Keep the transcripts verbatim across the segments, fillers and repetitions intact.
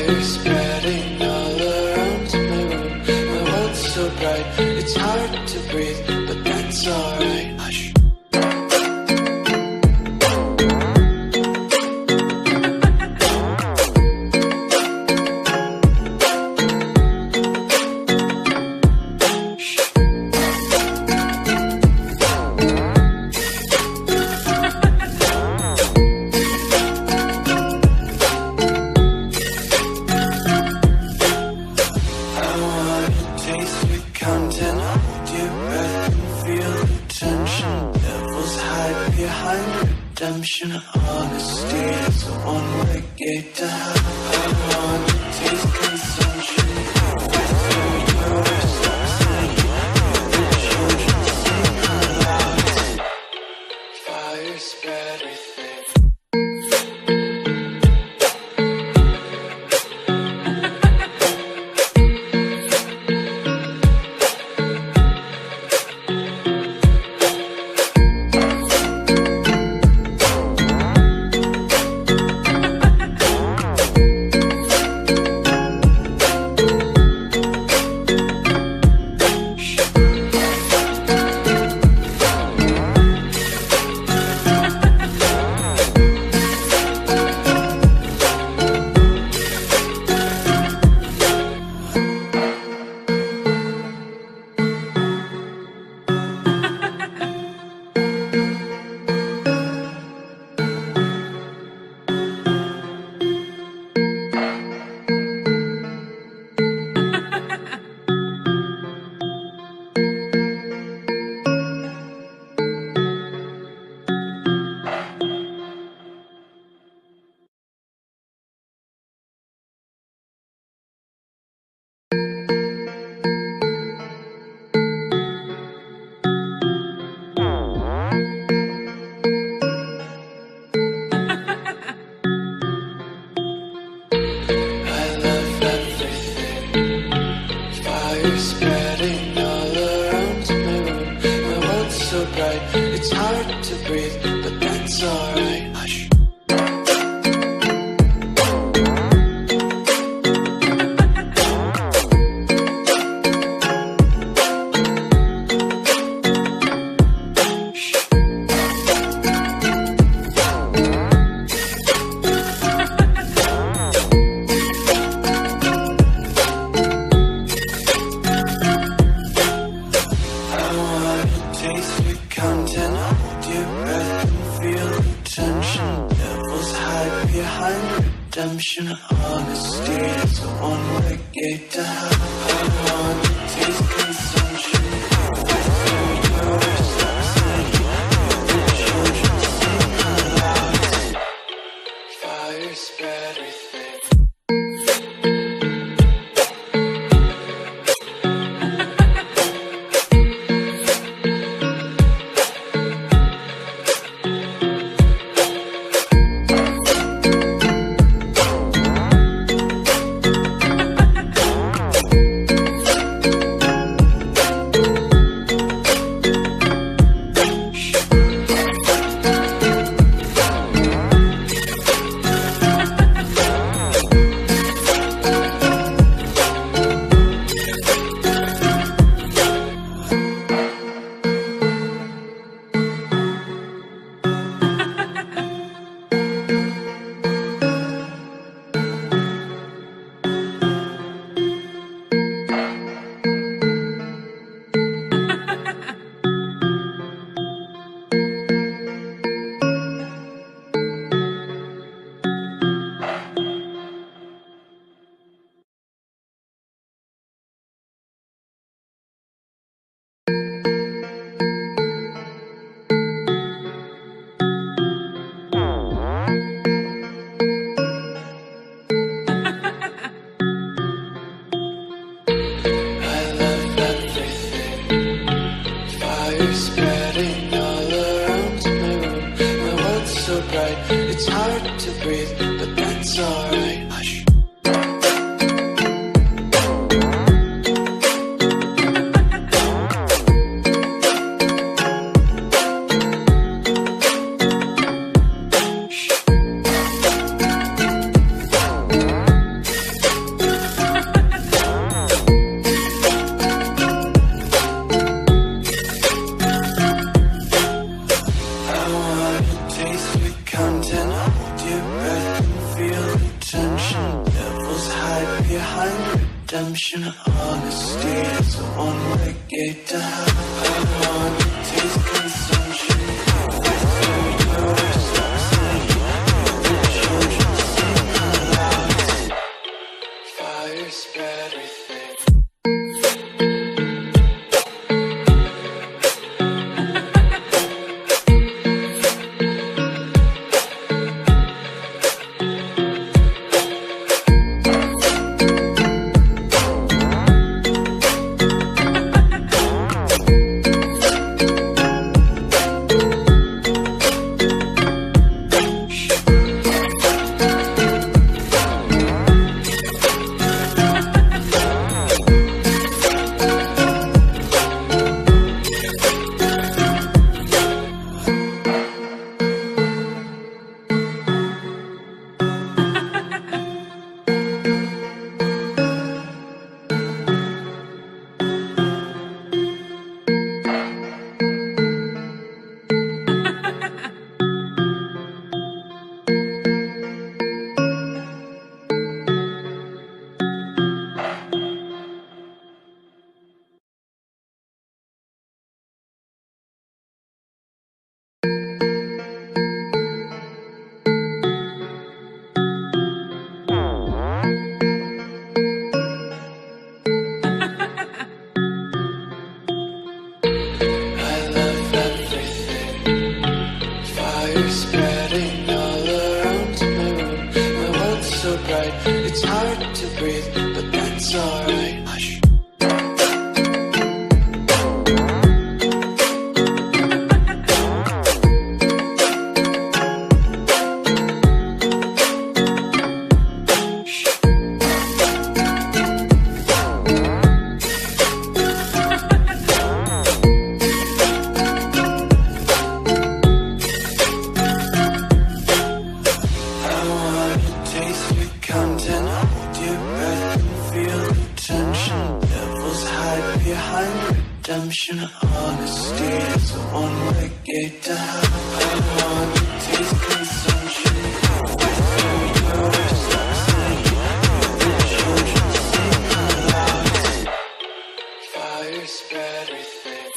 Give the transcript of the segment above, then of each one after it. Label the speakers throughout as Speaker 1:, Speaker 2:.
Speaker 1: Fire spreading all around my room. My world's so bright, it's hard to breathe, but that's alright. Hush. Redemption, honesty is a one-way gate to hell. I want to taste consumption. Through your succeed. The children sing aloud. Fire spread everything. It's hard to breathe, but that's alright. Hush. Redemption, honesty is a one-way gate to hell. I want to taste consumption. Through your succeed. The children sing aloud. Fire spread everything. behind redemption. Honesty is a one-way gate to hell. I want to taste consumption. Fire spread everything. It's hard to breathe, but that's alright. Hush. Redemption, honesty is a one-way gate to hell. I want to taste consumption. Fire spread everything.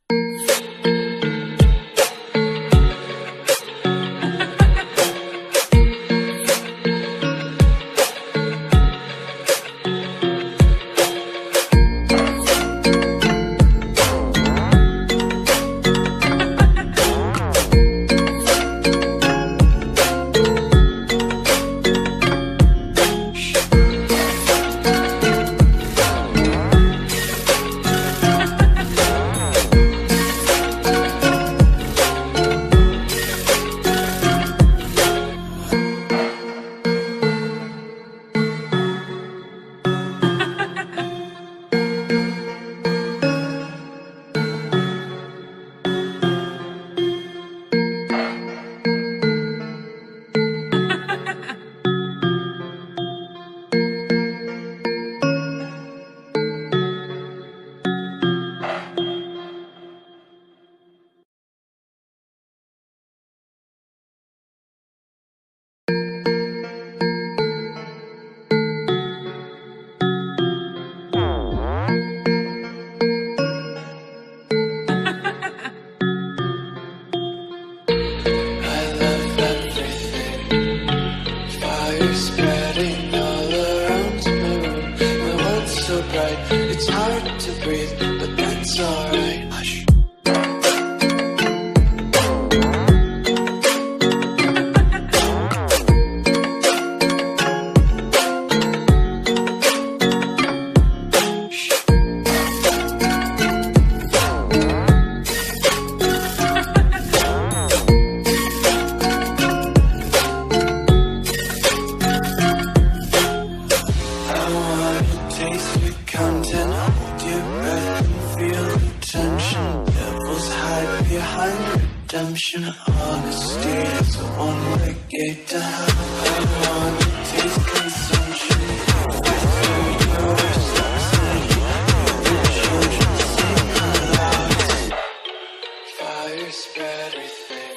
Speaker 1: It's hard to breathe, but that's alright. Hush. Redemption, honesty is a one-way gate to hell. I want to taste consumption. Fire spread everything.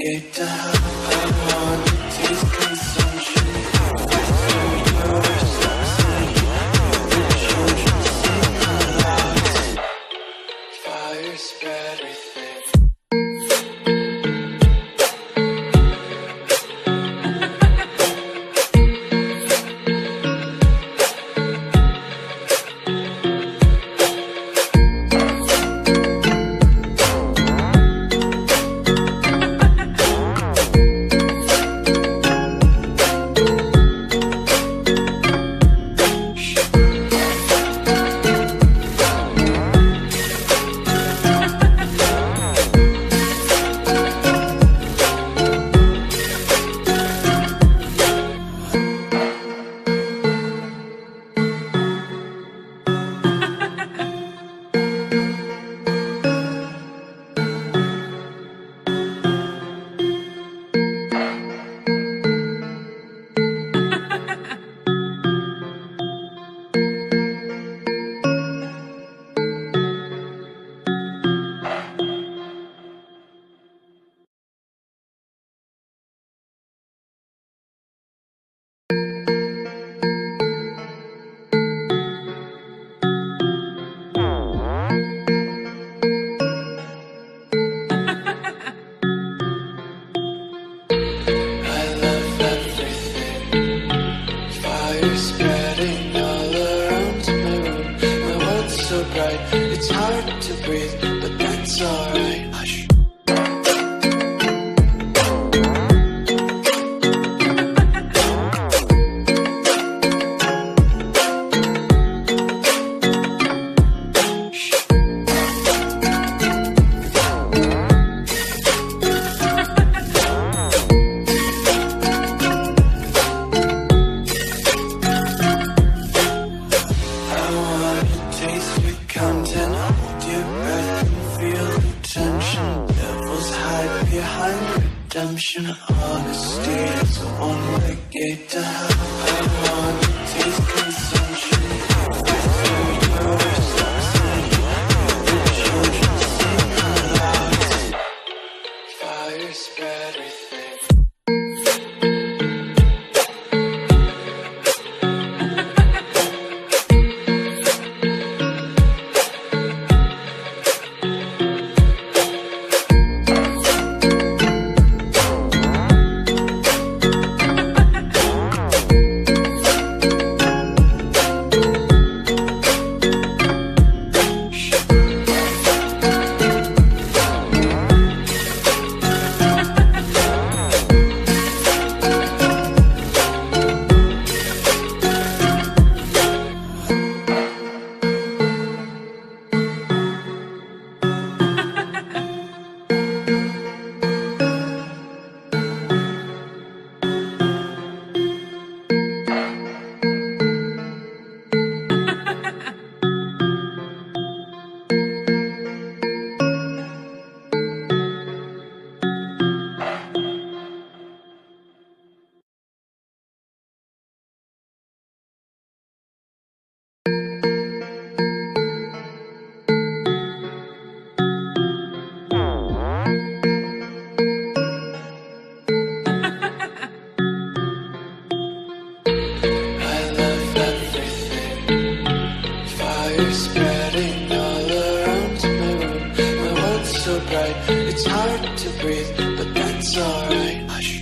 Speaker 1: gate to hell. I want to taste consumption. Your sucks the children sing aloud. Fire spread within. It's hard to breathe, but that's alright. Hush. Redemption, honesty, it's a one-way gate to hell. I want to taste consumption. Your sucks the children sing aloud. Fire spread within. Spreading all around my room. My world's so bright, it's hard to breathe, but that's alright. Hush.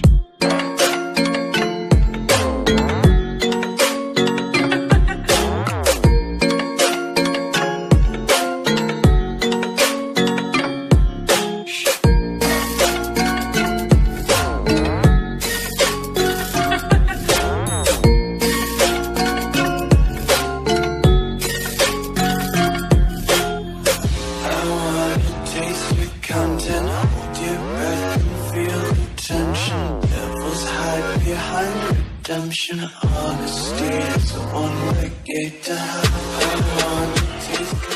Speaker 1: Content, hold your breath and feel the tension. Devils hide behind redemption. Honesty is a one-way gate to hell. I want to taste